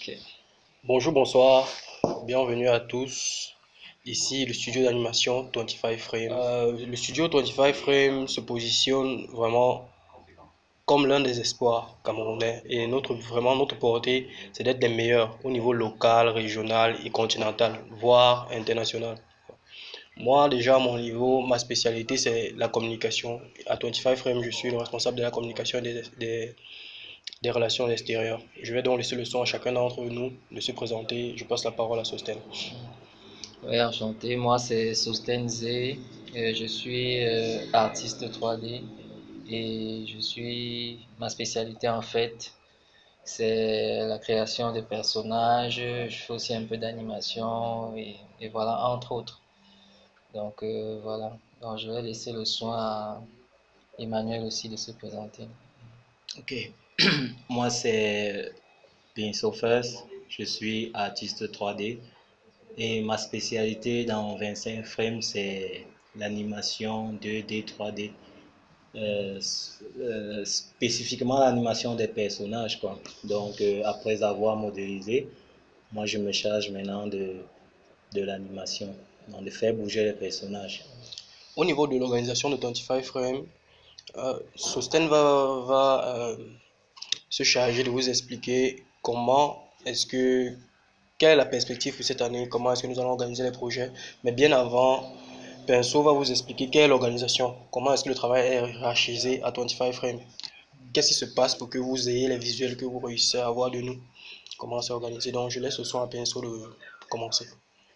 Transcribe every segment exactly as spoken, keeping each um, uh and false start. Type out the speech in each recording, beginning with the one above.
Ok. Bonjour, bonsoir, bienvenue à tous. Ici le studio d'animation vingt-cinq Frame. Euh, le studio vingt-cinq Frame se positionne vraiment comme l'un des espoirs camerounais et notre, vraiment notre portée, c'est d'être les meilleurs au niveau local, régional et continental, voire international. Moi, déjà, à mon niveau, ma spécialité, c'est la communication. À vingt-cinq Frame, je suis le responsable de la communication des, des, des relations extérieures. Je vais donc laisser le son à chacun d'entre nous de se présenter. Je passe la parole à Sosten. Oui, enchanté. Moi, c'est Sosten Zé. Euh, je suis euh, artiste trois D et je suis ma spécialité en fait, c'est la création de personnages. Je fais aussi un peu d'animation et, et voilà, entre autres. Donc euh, voilà. Donc je vais laisser le soin à Emmanuel aussi de se présenter. Ok, moi c'est Pinso First, je suis artiste trois D et ma spécialité dans vingt-cinq frames c'est l'animation deux D, trois D. Euh, euh, spécifiquement l'animation des personnages quoi. Donc euh, après avoir modélisé, moi je me charge maintenant de, de l'animation, donc de faire bouger les personnages. Au niveau de l'organisation de vingt-cinq Frame, euh, Sosten va, va euh, se charger de vous expliquer comment est-ce que, quelle est la perspective pour cette année, comment est-ce que nous allons organiser les projets. Mais bien avant, Pinso va vous expliquer quelle est l'organisation, comment est-ce que le travail est hiérarchisé à vingt-cinq Frame. Qu'est-ce qui se passe pour que vous ayez les visuels que vous réussissez à avoir de nous, comment c'est organisé. Donc je laisse le soin à Pinso de commencer.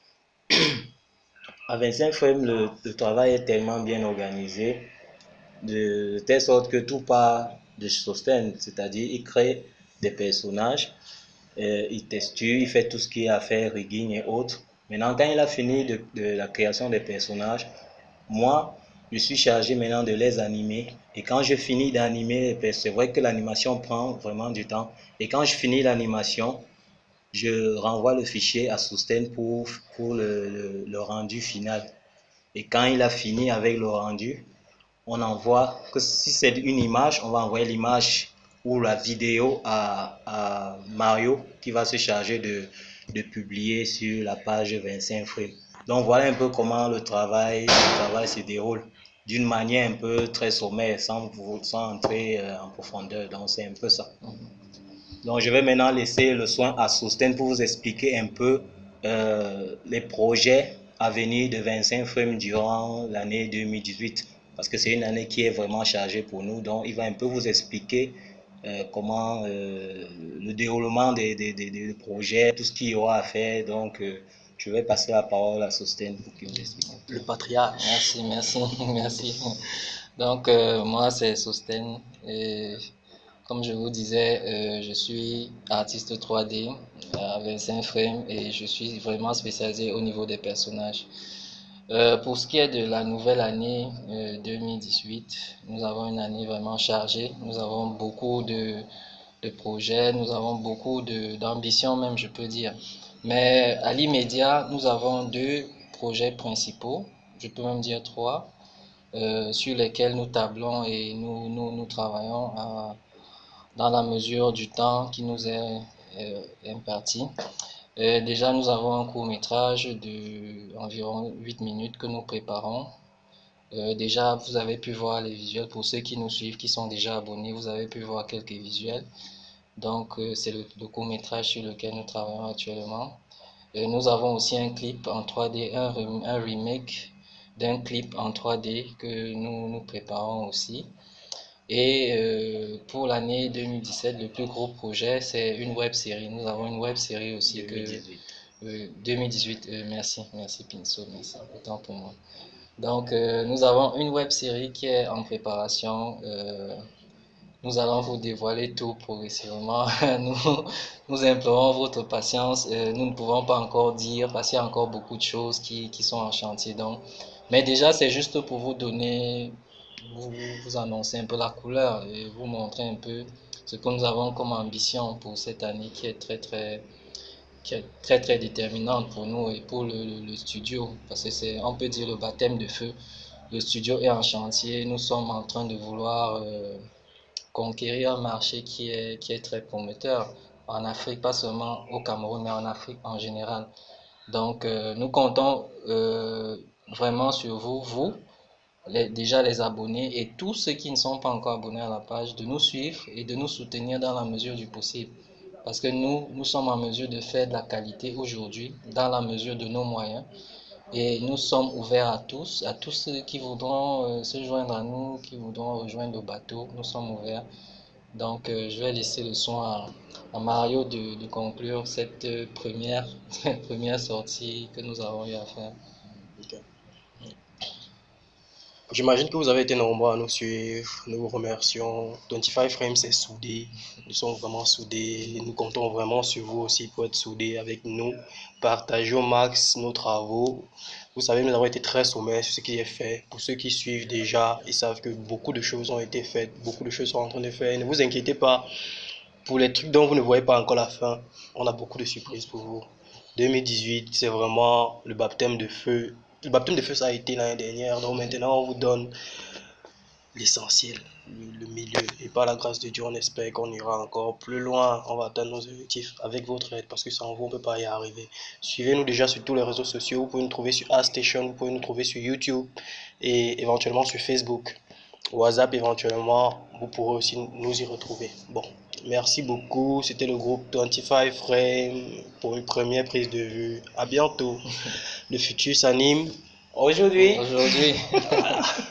À vingt-cinq frames, le, le travail est tellement bien organisé de telle sorte que tout part de Sosten, c'est-à-dire il crée des personnages, euh, il texture, il fait tout ce qu'il a à faire, rigging et autres. Maintenant, quand il a fini de, de la création des personnages, moi, je suis chargé maintenant de les animer. Et quand je finis d'animer, c'est vrai que l'animation prend vraiment du temps. Et quand je finis l'animation, je renvoie le fichier à Sosten pour, pour le, le, le rendu final. Et quand il a fini avec le rendu, on envoie, que si c'est une image, on va envoyer l'image ou la vidéo à, à Mario qui va se charger de, de publier sur la page vingt-cinq frames. Donc voilà un peu comment le travail, le travail se déroule d'une manière un peu très sommaire, sans, sans entrer en profondeur. Donc c'est un peu ça. Donc je vais maintenant laisser le soin à Sosten pour vous expliquer un peu euh, les projets à venir de vingt-cinq frames durant l'année deux mille dix-huit. Parce que c'est une année qui est vraiment chargée pour nous. Donc il va un peu vous expliquer euh, comment euh, le déroulement des, des, des, des, projets, tout ce qu'il y aura à faire. Donc euh, je vais passer la parole à Sosten pour qu'il vous explique. Le patriarche. Merci, merci, merci. Donc euh, moi c'est Sosten et comme je vous disais, euh, je suis artiste trois D à vingt-cinq frames et je suis vraiment spécialisé au niveau des personnages. Euh, pour ce qui est de la nouvelle année euh, deux mille dix-huit, nous avons une année vraiment chargée. Nous avons beaucoup de, de projets, nous avons beaucoup d'ambitions même, je peux dire. Mais à l'immédiat, nous avons deux projets principaux, je peux même dire trois, euh, sur lesquels nous tablons et nous, nous, nous travaillons à dans la mesure du temps qui nous est euh, imparti. Euh, déjà, nous avons un court-métrage de environ huit minutes que nous préparons. Euh, déjà, vous avez pu voir les visuels. Pour ceux qui nous suivent, qui sont déjà abonnés, vous avez pu voir quelques visuels. Donc, euh, c'est le, le court-métrage sur lequel nous travaillons actuellement. Euh, nous avons aussi un clip en trois D, un, un remake d'un clip en trois D que nous nous préparons aussi. Et euh, pour l'année deux mille dix-sept, le plus gros projet, c'est une web série. Nous avons une web série aussi que euh, deux mille dix-huit. Euh, merci, merci Pinso, merci. Autant pour moi. Donc, euh, nous avons une web série qui est en préparation. Euh, nous allons vous dévoiler tout progressivement. nous, nous implorons votre patience. Euh, nous ne pouvons pas encore dire parce qu'il y a encore beaucoup de choses qui, qui sont en chantier. Donc, mais déjà, c'est juste pour vous donner vous, vous annoncer un peu la couleur et vous montrer un peu ce que nous avons comme ambition pour cette année qui est très très qui est très très déterminante pour nous et pour le, le, le studio parce que c'est on peut dire le baptême de feu. Le studio est en chantier, nous sommes en train de vouloir euh, conquérir un marché qui est, qui est très prometteur en Afrique, pas seulement au Cameroun, mais en Afrique en général. Donc, euh, nous comptons euh, vraiment sur vous, vous, les, déjà les abonnés et tous ceux qui ne sont pas encore abonnés à la page, de nous suivre et de nous soutenir dans la mesure du possible. Parce que nous, nous sommes en mesure de faire de la qualité aujourd'hui, dans la mesure de nos moyens. Et nous sommes ouverts à tous, à tous ceux qui voudront euh, se joindre à nous, qui voudront rejoindre le bateau. Nous sommes ouverts. Donc, euh, je vais laisser le soin à, à Mario de, de conclure cette euh, première, cette première sortie que nous avons eu à faire. Okay. J'imagine que vous avez été nombreux à nous suivre. Nous vous remercions. vingt-cinq Frames est soudé. Nous sommes vraiment soudés. Nous comptons vraiment sur vous aussi pour être soudés avec nous. Partagez au max nos travaux. Vous savez, nous avons été très sommets sur ce qui est fait. Pour ceux qui suivent déjà, ils savent que beaucoup de choses ont été faites. Beaucoup de choses sont en train de faire. Ne vous inquiétez pas. Pour les trucs dont vous ne voyez pas encore la fin, on a beaucoup de surprises pour vous. deux mille dix-huit, c'est vraiment le baptême de feu. Le baptême de feu, ça a été l'année dernière. Donc maintenant, on vous donne l'essentiel, le, le milieu. Et par la grâce de Dieu, on espère qu'on ira encore plus loin. On va atteindre nos objectifs avec votre aide parce que sans vous, on ne peut pas y arriver. Suivez-nous déjà sur tous les réseaux sociaux. Vous pouvez nous trouver sur ArtStation, vous pouvez nous trouver sur YouTube et éventuellement sur Facebook. WhatsApp, éventuellement, vous pourrez aussi nous y retrouver. Bon, merci beaucoup. C'était le groupe vingt-cinq Frames pour une première prise de vue. À bientôt. Le futur s'anime aujourd'hui. Aujourd'hui.